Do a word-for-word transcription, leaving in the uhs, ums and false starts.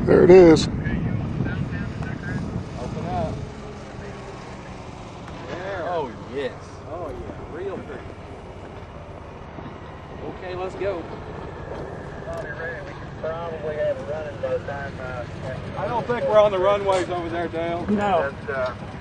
There it is. Open up. There. Oh, yes. Oh, yeah. Real pretty. Okay, let's go. Probably have it running by the time uh, I don't think we're on the runways over there, Dale. No. But, uh,